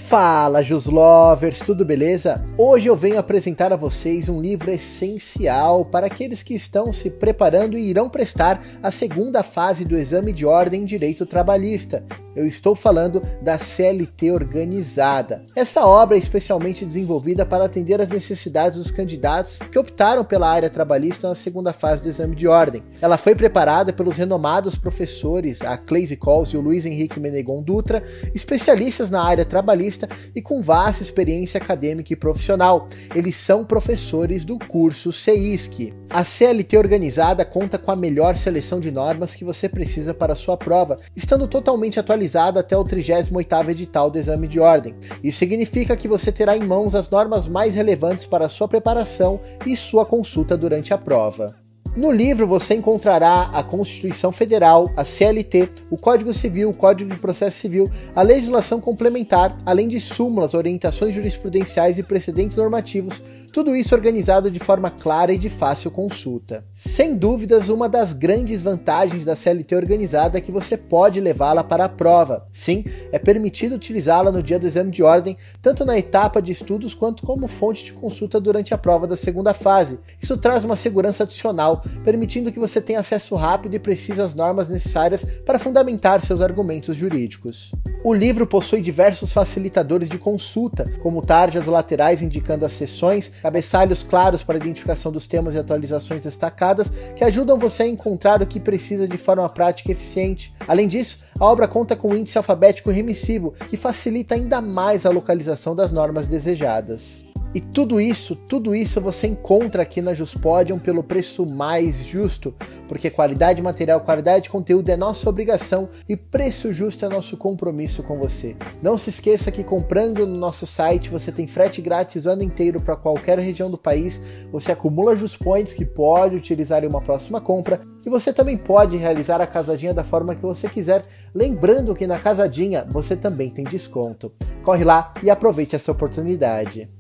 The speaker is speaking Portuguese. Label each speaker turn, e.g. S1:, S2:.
S1: Fala, Juslovers, tudo beleza? Hoje eu venho apresentar a vocês um livro essencial para aqueles que estão se preparando e irão prestar a segunda fase do exame de ordem em Direito Trabalhista. Eu estou falando da CLT Organizada. Essa obra é especialmente desenvolvida para atender às necessidades dos candidatos que optaram pela área trabalhista na segunda fase do exame de ordem. Ela foi preparada pelos renomados professores, a Cleise Cols e o Luiz Henrique Menegon Dutra, especialistas na área trabalhista e com vasta experiência acadêmica e profissional. Eles são professores do curso CEISC. A CLT Organizada conta com a melhor seleção de normas que você precisa para a sua prova, estando totalmente atualizada até o 38º edital do exame de ordem. Isso significa que você terá em mãos as normas mais relevantes para a sua preparação e sua consulta durante a prova. No livro você encontrará a Constituição Federal, a CLT, o Código Civil, o Código de Processo Civil, a legislação complementar, além de súmulas, orientações jurisprudenciais e precedentes normativos, tudo isso organizado de forma clara e de fácil consulta. Sem dúvidas, uma das grandes vantagens da CLT Organizada é que você pode levá-la para a prova. Sim, é permitido utilizá-la no dia do exame de ordem, tanto na etapa de estudos quanto como fonte de consulta durante a prova da segunda fase. Isso traz uma segurança adicional, permitindo que você tenha acesso rápido e preciso às normas necessárias para fundamentar seus argumentos jurídicos. O livro possui diversos facilitadores de consulta, como tarjas laterais indicando as sessões, cabeçalhos claros para identificação dos temas e atualizações destacadas, que ajudam você a encontrar o que precisa de forma prática e eficiente. Além disso, a obra conta com um índice alfabético remissivo, que facilita ainda mais a localização das normas desejadas. E tudo isso você encontra aqui na Juspodium pelo preço mais justo, porque qualidade material, qualidade de conteúdo é nossa obrigação e preço justo é nosso compromisso com você. Não se esqueça que comprando no nosso site você tem frete grátis o ano inteiro para qualquer região do país, você acumula Juspoints que pode utilizar em uma próxima compra e você também pode realizar a casadinha da forma que você quiser, lembrando que na casadinha você também tem desconto. Corre lá e aproveite essa oportunidade.